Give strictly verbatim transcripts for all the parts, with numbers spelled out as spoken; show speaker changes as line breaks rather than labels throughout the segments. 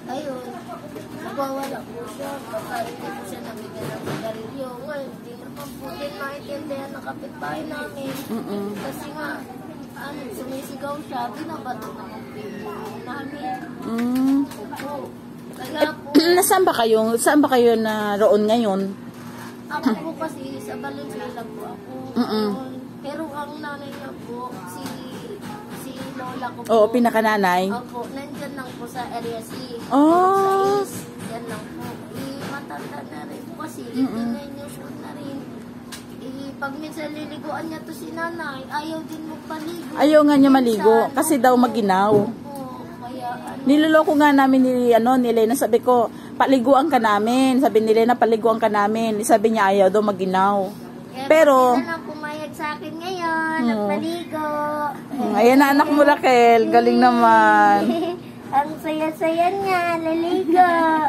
Ayun, nagwawala po siya. Baka hindi po siya nabigyan ng sigarilyo. Well, hindi naman po din maintindihan ng kapitbahay namin.
Mm -mm.
Kasi nga, ano, sumisigaw siya, binabato naman po namin.
Mm.
Opo. Kaya po,
Nasaan ba kayo? Saan ba kayo na roon ngayon?
ako po kasi sa Valenzuela po ako.
Mm -mm.
Pero ang nanay niya po, si si Lola ko po.
Oo, pinakananay.
Opo, nandyan lang po sa area C.
Oh.
Sa East, yan lang po. Eh, matanda na rin po kasi,
Mm -mm.
eighty-nine years old na rin. Eh, pag minsan liliguan niya to si nanay, ayaw din magpaligo.
Ayaw nga niya maligo
Minsan,
kasi daw maginaw.
Opo, kaya ano.
Niloloko nga namin ni, ano, ni Lena. Sabi ko, paliguan ka namin. Sabi ni Lena, paliguan ka namin. Sabi niya, ayaw daw maginaw.
Kaya
Pero,
na lang pumayag sa akin ngayon,
Hmm.
nagpaligo.
ayan na anak mo, Raquel. Galing naman.
Ang saya-saya niya, laligo.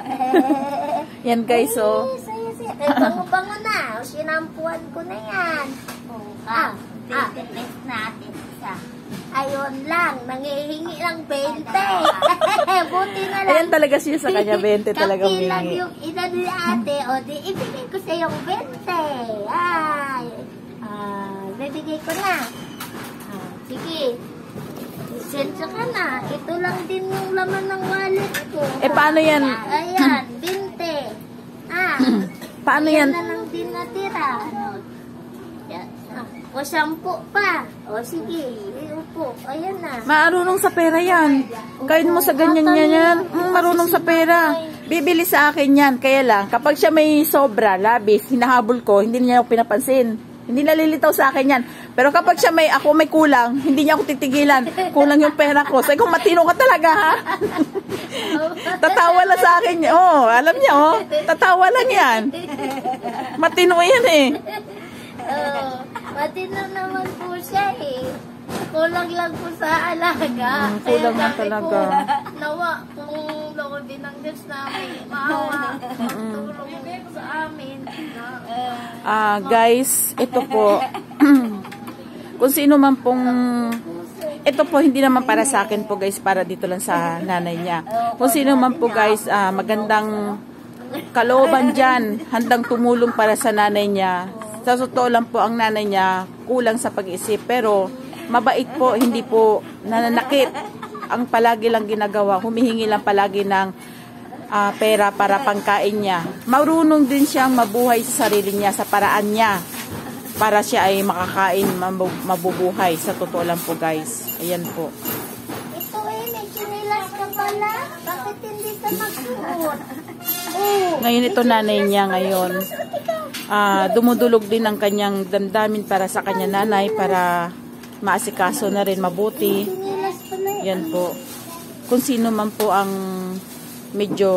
Yan guys, oh.
Ay, saya-saya. Eh, bango-bango na. Sinampuan ko na yan. Ah, ah. Test natin siya. Ayun lang, nangihingi lang twenty. Buti na lang.
Ayan talaga siya sa kanya, twenty talaga
Kapi lang
mingi.
yung ina ni ate. O, di, ibigay ko sa yung twenty. Ay. Ah, bibigay ko na. Ah, sige. Sensya ka na. Ito lang din yung laman ng wallet ko.
Eh, paano yan?
Ayan, twenty. Ah.
Paano
Ayan
yan?
na lang din natira. Ano? Yan. Ah, o, sampu pa. O, sige. Eh, upo. Ayan na.
Marunong sa pera yan. Kahit mo sa ganyan yan yan, mm, marunong sa pera. Bibili sa akin yan. Kaya lang, kapag siya may sobra, labis, hinahabol ko, hindi niya ako pinapansin. Hindi nalilitaw sa akin yan. Pero kapag siya may, ako may kulang, hindi niya ako titigilan. Kulang yung pera ko. Sabi ko, matino ka talaga, ha? Tatawa lang sa akin. Oh, alam niya, oh. Tatawa lang yan. Matino yan, eh.
Oh, matino naman po siya eh. Kulang lang po sa alaga.
Mm, kulang
Kaya
lang
sabi
talaga.
ko, nawa, kung loko din ng Diyos namin, maawa, magtulong sa amin.
Ah, guys, ito po. Kung sino man pong ito po hindi naman para sa akin po guys, para dito lang sa nanay niya. Kung sino man po guys, ah, magandang kalooban diyan, handang tumulong para sa nanay niya. Sa totoo lang po ang nanay niya kulang sa pag-iisip, pero mabait po, hindi po nananakit. Ang palagi lang ginagawa, humihingi lang palagi ng uh, pera para pangkain niya. Marunong din siyang mabuhay sa sarili niya, sa paraan niya, para siya ay makakain, mabubuhay. Sa totoo lang po guys. Ayan po.
Ito eh, may chinilas ka pala. Bakit hindi ka magsuot? Oh,
ngayon ito nanay niya ngayon. Uh, dumudulog din ang kanyang damdamin para sa kanya nanay, para maasikaso na rin mabuti. Yan po. Kung sino man po ang medyo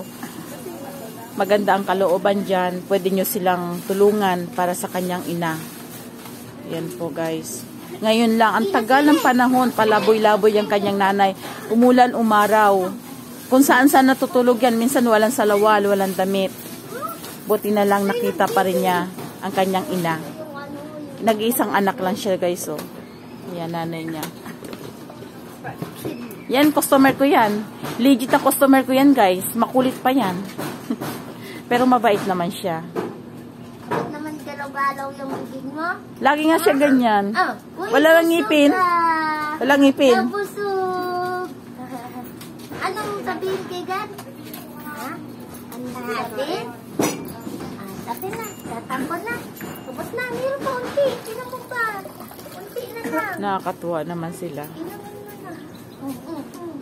maganda ang kalooban dyan, pwede nyo silang tulungan para sa kanyang ina. Yan po guys. Ngayon lang, ang tagal ng panahon, palaboy-laboy ang kanyang nanay. Umulan, umaraw. Kung saan-saan natutulog yan, minsan walang salawal, walang damit. Buti na lang nakita pa rin niya ang kanyang ina. Nag-iisang anak lang siya guys. Oh. Yan, nanay niya. Yan, customer ko yan. Legit na customer ko yan guys. Makulit pa yan. Pero mabait naman siya.
Bakit naman galaw-galaw yung bibig mo?
Lagi nga siya ganyan.
Oh, uy,
Wala lang ngipin. Wala ngipin.
Nabusog. Anong sabihin kay God? Ha? Ano natin? Ah, sabi na. Tatampo na. Tapos na. Meron pa unti. Tinan mo pa. Unti na lang.
Nakakatuwa naman sila.
Inumin mo na. Uh, uh, uh.